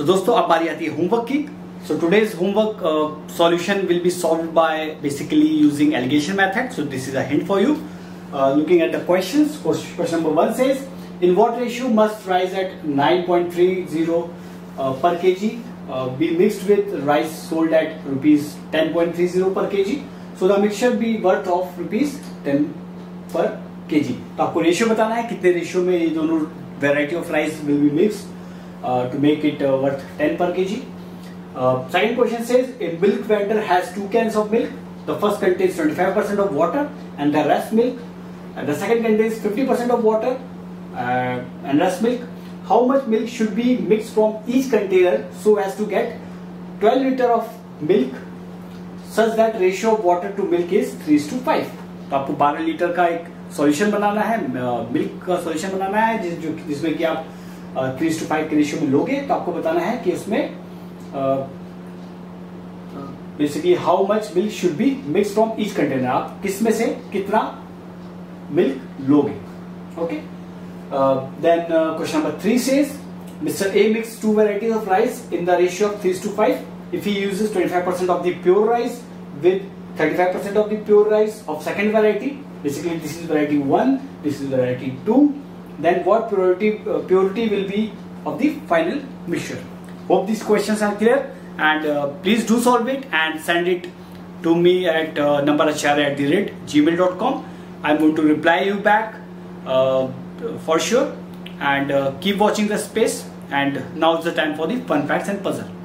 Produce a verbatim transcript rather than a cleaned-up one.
So दोस्तों अब बारी आती है होमवर्क की. So today's homework uh, solution will be solved by basically using alligation method. So this is a hint for you. Uh, looking at the questions, question number one says, in what ratio must rice at nine point three zero uh, per kg uh, be mixed with rice sold at rupees ten point three zero per kg? So the mixture be worth of rupees ten per kg. तो आपको ratio बताना है कितने ratio में ये दोनों variety of rice will be mixed uh, to make it uh, worth ten per kg. Uh, second question says, a milk vendor has two cans of milk. The first contains twenty-five percent of water and the rest milk. And the second contains fifty percent of water uh, and rest milk. How much milk should be mixed from each container so as to get twelve liter of milk such that ratio of water to milk is three is to five. तो आपको बारह litre का एक solution बनाना है, milk का solution बनाना है जिस जो जिसमें कि आप थ्री इज टू फाइव के रेशियो में लोगे. तो आपको बताना है कि उसमें basically how much milk should be mix from each container. आप किस में से कितना मिल्क लोगे. Okay. Then question number three says, mister A mix two varieties of rice in the ratio of three to five. If he uses twenty five percent of the pure rice with thirty-five percent of the pure rice of second variety, basically this is variety one, this is variety two, then what purity uh, purity will be of the final mixture. Hope these questions are clear, and uh, please do solve it and send it to me at uh, numberacharya at the rate gmail dot com. I'm going to reply you back uh, for sure, and uh, keep watching the space. And now is the time for the fun facts and puzzle.